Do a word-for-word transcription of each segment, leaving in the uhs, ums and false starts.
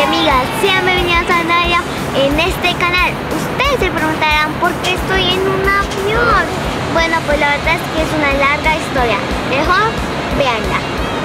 amigas, sean bienvenidas a Naya en este canal. Ustedes se preguntarán por qué estoy en un avión. Bueno, pues la verdad es que es una larga historia. Mejor véanla.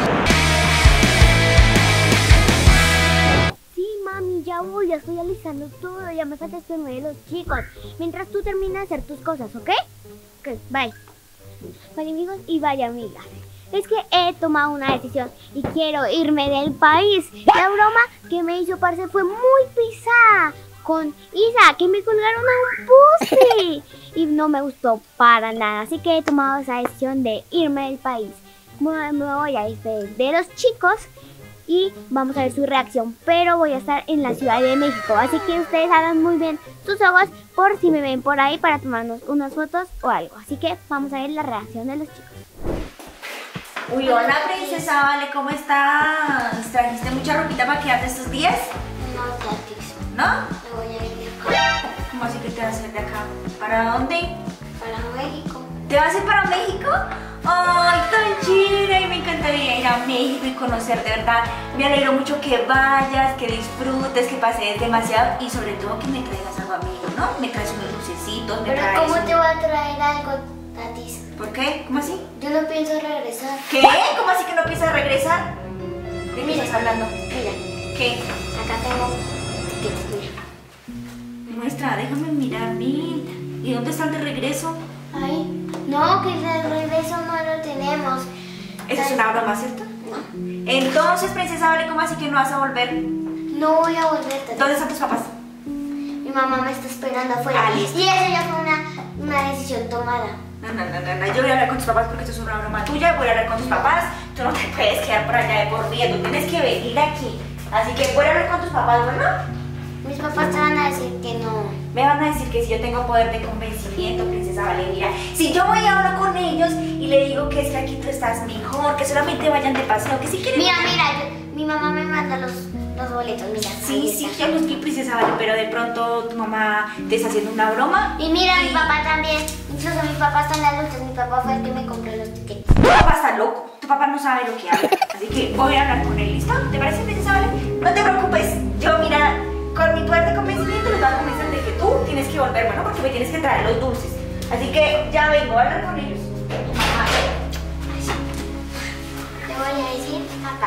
Sí, mami, ya voy, ya estoy alisando todo. Ya me falta despedirme de los chicos. Mientras tú terminas de hacer tus cosas, ¿ok? Ok, bye. Vale, amigos, y vaya, amigas. Es que he tomado una decisión y quiero irme del país. La broma que me hizo parce fue muy pisada con Isa, que me colgaron a un poste y no me gustó para nada. Así que he tomado esa decisión de irme del país. Me voy a despedir de los chicos y vamos a ver su reacción. Pero voy a estar en la Ciudad de México, así que ustedes hagan muy bien sus ojos por si me ven por ahí para tomarnos unas fotos o algo. Así que vamos a ver la reacción de los chicos. Uy, hola princesa, Vale, ¿cómo estás? ¿Trajiste mucha ropita para quedarte estos días? No, gratis. ¿No? Me voy a ir de acá. ¿Cómo así que te vas a ir de acá? ¿Para dónde? Para México. ¿Te vas a ir para México? ¡Ay, tan chida! Y me encantaría ir a México y conocer, de verdad. Me alegro mucho que vayas, que disfrutes, que pases demasiado y sobre todo que me traigas algo a mí, ¿no? Me traes unos dulcecitos, me Pero traes... ¿cómo te voy a traer algo gratis? ¿Por qué? ¿Cómo así? Yo no pienso regresar. ¿Qué? ¿Cómo así que no piensas regresar? ¿De qué estás hablando? Mira, ¿Qué? acá tengo tickets, mira. Muestra, déjame mirar bien. ¿Y dónde está el de regreso? Ay, no, que de regreso no lo tenemos. Eso es una broma, ¿cierto? No. Entonces, princesa, Vale, ¿cómo así que no vas a volver? No voy a volver. Tati. ¿Dónde están tus papás? Mi mamá me está esperando afuera. Ah, listo. Y eso ya fue una, una decisión tomada. No, no, no, no, no, yo voy a hablar con tus papás porque esto es una broma tuya. Voy a hablar con tus papás. Tú no te puedes quedar por allá de por vida. Tú tienes que venir aquí. Así que voy a hablar con tus papás, ¿bueno? Mis papás te van a decir que no. Me van a decir que si yo tengo poder de convencimiento, princesa Vale, mira, si yo voy y hablo con ellos y le digo que es que aquí tú estás mejor, que solamente vayan de paseo, que si quieren... Mira, mira, yo, mi mamá me manda los, los boletos, mira. Sí, sí, ya los vi, princesa Vale, pero de pronto tu mamá te está haciendo una broma. Y mira, y... mi papá también. Incluso mi papá está en las luchas. Mi papá fue el que me compró los tickets. Tu papá está loco, tu papá no sabe lo que habla. Así que voy a hablar con él, ¿listo? ¿Te parece, princesa Vale? No te preocupes, yo mira, con mi poder de convencimiento les voy a convencer de que tú tienes que volver, bueno, porque me tienes que traer los dulces. Así que ya vengo a hablar con ellos. Tu mamá. Te voy a decir acá.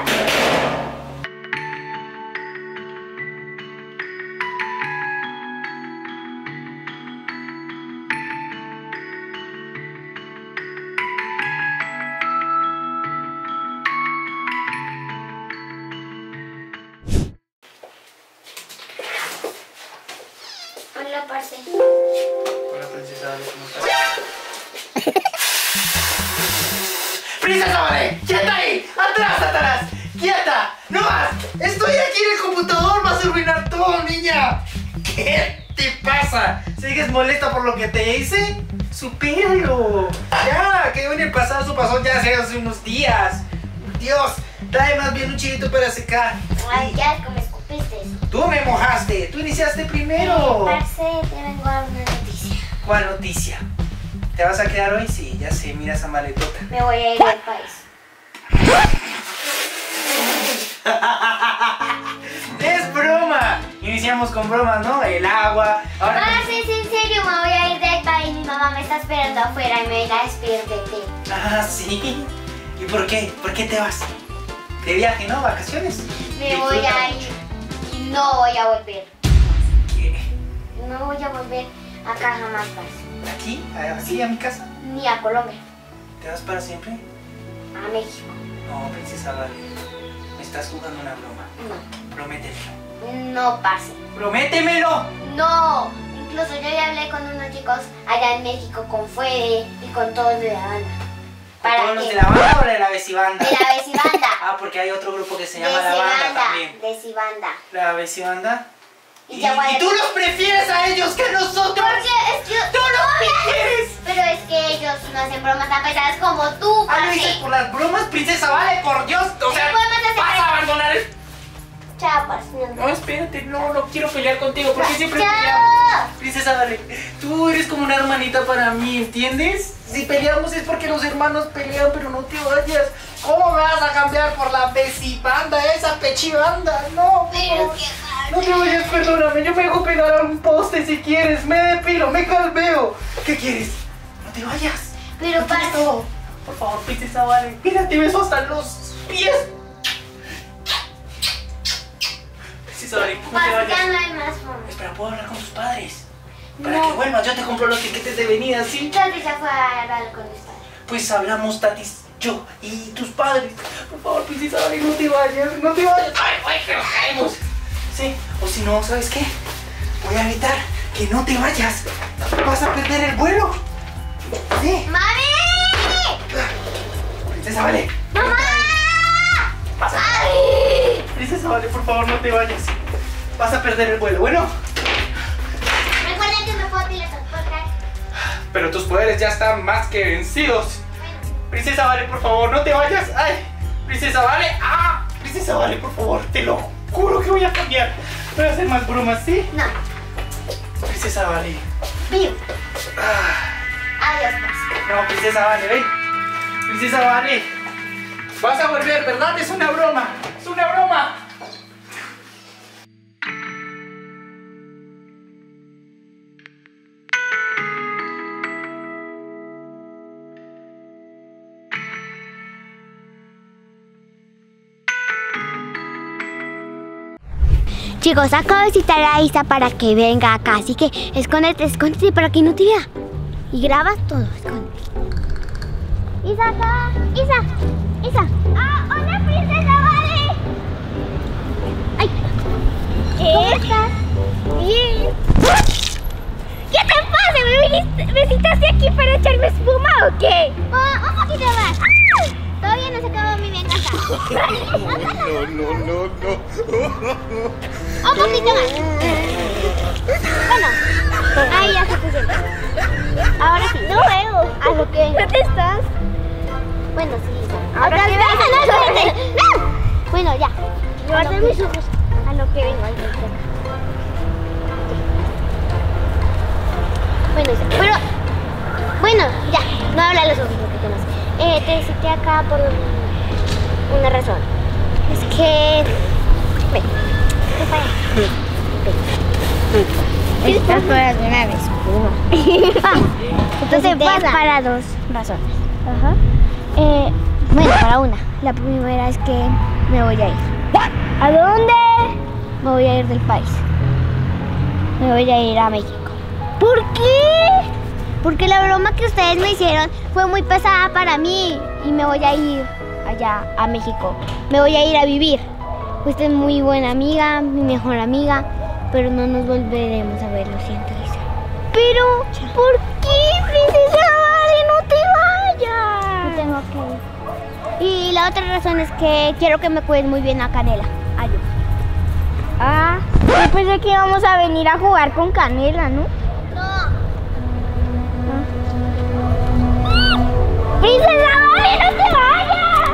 Hola, parce. Hola, princesa Vale, ¿cómo estás? ¡Princesa Vale! ¡Quieta ahí! ¡Atrás, atrás! ¡Quieta! ¡No más! ¡Estoy aquí en el computador! ¡Vas a arruinar todo, niña! ¿Qué te pasa? ¿Sigues molesta por lo que te hice? ¡Supéralo! Ya, quedó en el pasado, eso pasó ya hace, hace unos días. Dios, trae más bien un chilito para secar. Ay, ya, como escupiste. Tú me mojaste, tú iniciaste primero. Parce, te vengo a dar una noticia. ¿Cuál noticia? ¿Te vas a quedar hoy? Sí, ya sé, mira esa maletota. Me voy a ir del país. ¡Es broma! Iniciamos con bromas, ¿no? El agua. Ahora. Parce, es en serio, me voy a ir del país. Mi mamá me está esperando afuera y me irá a despedir de ti. Ah, sí. ¿Y por qué? ¿Por qué te vas? De viaje, ¿no? ¿Vacaciones? Me voy a ir y no voy a volver. ¿Qué? No voy a volver acá jamás, parce. ¿Aquí? ¿Así a mi casa? Ni a Colombia, ¿Te vas para siempre? a México. No, princesa Vale. Me estás jugando una broma. No. Prométemelo. No, parce. ¡Prométemelo! No. Incluso yo ya hablé con unos chicos allá en México, con Fede y con todos de la banda. ¿Para ¿Todos los de la banda o de la Besibanda? De la Besibanda. Ah, porque hay otro grupo que se llama La Banda también. De Besibanda. La Besibanda. Y, ¿Y, ya ¿Y tú los prefieres a ellos que a nosotros? Porque es que... ¡Tú los prefieres! Pero es que ellos no hacen bromas tan pesadas como tú, Ah, ¿lo parce. dices por las bromas, princesa Vale? Por Dios, o sea, vas a abandonar el... Chao, parce. No, espérate, no, no quiero pelear contigo, porque siempre ¡Chao! peleamos. Princesa Vale, tú eres como una hermanita para mí, ¿entiendes? Si peleamos es porque los hermanos pelean, pero no te vayas. ¿Cómo me vas a cambiar por la Besibanda, esa pechibanda? No, Pero no. qué No te vayas, perdóname. Yo me dejo pegar a un poste si quieres. Me depilo, me calveo. ¿Qué quieres? No te vayas. Pero No para... tienes todo. Por favor, princesa Vale. Mira, te beso hasta los pies. Princesa Vale, no te vayas. Ya no hay más forma. Espera, ¿puedo hablar con tus padres? Para No. que vuelvas, yo te compro los tiquetes de venida, ¿sí? Tati ya fue a hablar con mis padres. Pues hablamos, Tatis, yo y tus padres. Por favor, princesa Vale, no te vayas, no te vayas. ¡Ay, ay, que nos caemos! Sí, o si no, ¿sabes qué? Voy a evitar que no te vayas. Vas a perder el vuelo. Sí. ¡Mami! Princesa Vale. ¡Mamá! Vas a... ¡Ay! Princesa Vale, por favor, no te vayas. Vas a perder el vuelo, ¿bueno? Recuerda que me puedo teletransportar. Pero tus poderes ya están más que vencidos. Princesa Vale, por favor, no te vayas. Ay, Princesa Vale. Ah, Princesa Vale, por favor, te lo juro que voy a cambiar. Voy a hacer más bromas, ¿sí? No. Princesa Vale. Vivo. Ah, Adiós, pues. no, Princesa Vale, ven. Princesa Vale. Vas a volver, ¿verdad? Es una broma. Es una broma. Chicos, acabo de citar a Isa para que venga acá, así que escóndete, escóndete para que no te vea. Y grabas todo, escóndete. Isa acá, Isa, Isa. Ah, hola princesa Vale. Ay, ¿cómo estás? Bien. ¿Qué te pasa? ¿Me, viniste, ¿Me citaste aquí para echarme espuma o qué? Oh, un poquito más. Todavía no se acabó mi venganza. No, no, no, no. Un poquito más. Bueno, ahí ya se puso. Ahora sí, no veo a lo que vengo. ¿Dónde estás? Bueno, sí. Ahora que vengo. No, no. Bueno, ya. Guarden mis ojos. A lo que vengo. Ahí está. Bueno, pero... Bueno, ya. No habla los ojos lo que tienes. Eh, te cité acá por una razón. Es que... Ven. Ven para allá. Ven. Estás para una vez. Entonces vas para dos razones. Ajá. Eh, bueno, para una. La primera es que me voy a ir. ¿A dónde? Me voy a ir del país. Me voy a ir a México. ¿Por qué? Porque la broma que ustedes me hicieron fue muy pesada para mí. Y me voy a ir allá a México. Me voy a ir a vivir. Fuiste muy buena amiga, mi mejor amiga. Pero no nos volveremos a ver, lo siento, Isa. Pero, ¿por qué, princesa Vale? No te vayas. Me tengo que ir. Y la otra razón es que quiero que me cuides muy bien a Canela. Adiós. Ah, yo pensé que íbamos a venir a jugar con Canela, ¿no? No. ¡Princesa Vale, no te vayas!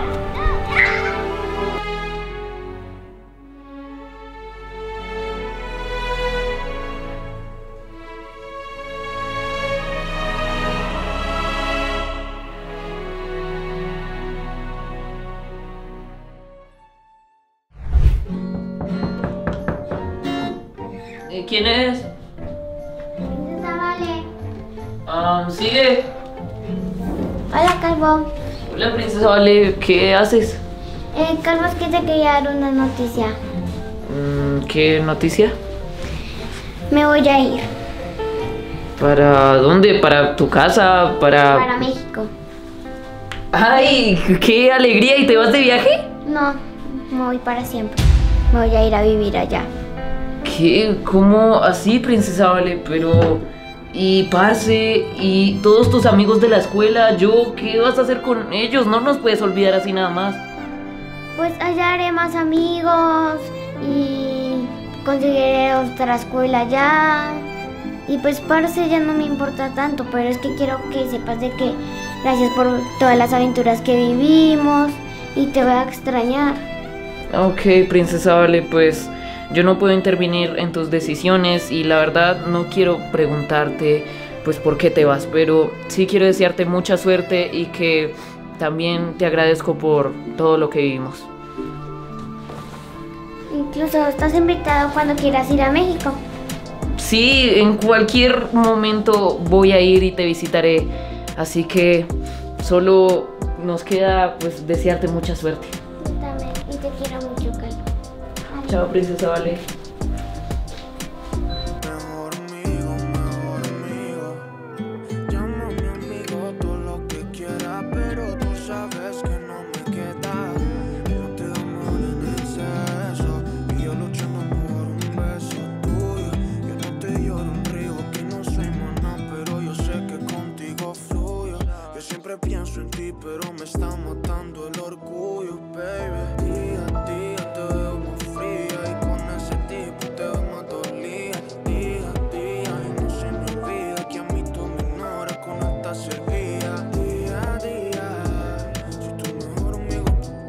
Eh, ¿Quién es? Princesa Vale. Ah, sigue. Hola, Calvo. Hola, princesa Vale, ¿qué haces? Eh, Calvo, es que te quería dar una noticia. Mm, ¿Qué noticia? Me voy a ir ¿Para dónde? ¿Para tu casa? ¿Para...? para México. ¡Ay, qué alegría! ¿Y te vas de viaje? No, me voy para siempre. Me voy a ir a vivir allá. ¿Qué? ¿Cómo así, princesa Vale? Pero... Y Parce, y todos tus amigos de la escuela, yo, ¿qué vas a hacer con ellos? No nos puedes olvidar así nada más. Pues allá haré más amigos y conseguiré otra escuela allá. Y pues Parce ya no me importa tanto, pero es que quiero que sepas de que gracias por todas las aventuras que vivimos y te voy a extrañar. Ok, princesa Vale, pues yo no puedo intervenir en tus decisiones y la verdad no quiero preguntarte pues por qué te vas, pero sí quiero desearte mucha suerte y que también te agradezco por todo lo que vivimos. Incluso estás invitado cuando quieras ir a México. Sí, en cualquier momento voy a ir y te visitaré. Así que solo nos queda pues desearte mucha suerte. Yo también, y te quiero mucho, Carlos. Chao, princesa Vale. Mejor amigo, mejor amigo. Llámame amigo, todo lo que quieras, pero tú sabes que no me queda. Yo te amo en exceso y yo luchando por un beso tuyo. Yo no te lloro un río, que no soy maná, pero yo sé que contigo fluyo. Yo siempre pienso en ti, pero me está matando el orgullo, baby. Día a día te veo más fría y con ese tipo te veo más dolida. Día a día y no se me olvida que a mí tú me ignoras con esta servía. Día a día, soy tu mejor amigo.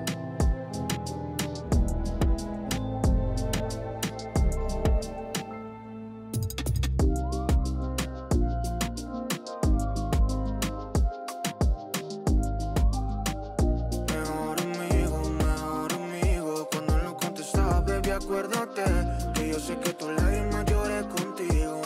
Mejor amigo, mejor amigo. Cuando no contestaba, baby, acuérdate que yo sé que tus lágrimas lloré contigo.